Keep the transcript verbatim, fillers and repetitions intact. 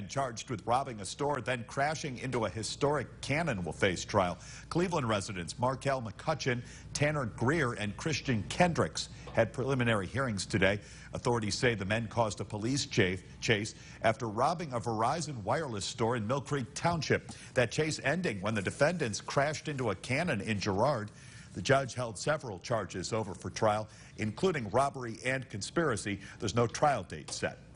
Charged with robbing a store, then crashing into a historic cannon, will face trial. Cleveland residents Markel McCutcheon, Tanner Greer, and Christian Kendricks had preliminary hearings today. Authorities say the men caused a police chase after robbing a Verizon wireless store in Mill Creek Township. That chase ending when the defendants crashed into a cannon in Girard. The judge held several charges over for trial, including robbery and conspiracy. There's no trial date set.